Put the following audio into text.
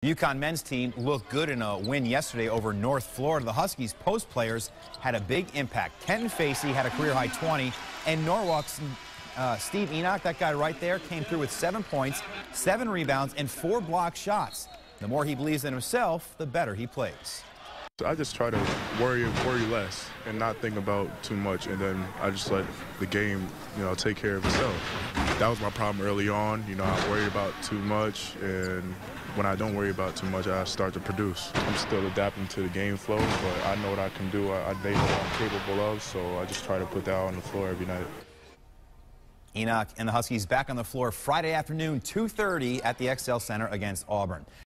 The UConn men's team looked good in a win yesterday over North Florida. The Huskies post players had a big impact. Kenton Facey had a career-high 20, and Norwalk's Steve Enoch, that guy right there, came through with 7 points, 7 rebounds, and 4 block shots. The more he believes in himself, the better he plays. I just try to worry less and not think about too much, and then I just let the game, take care of itself. That was my problem early on. I worried about too much, and when I don't worry about too much, I start to produce. I'm still adapting to the game flow, but I know what I can do. They know what I'm capable of, so I just try to put that on the floor every night. Enoch and the Huskies back on the floor Friday afternoon, 2:30 at the XL Center against Auburn.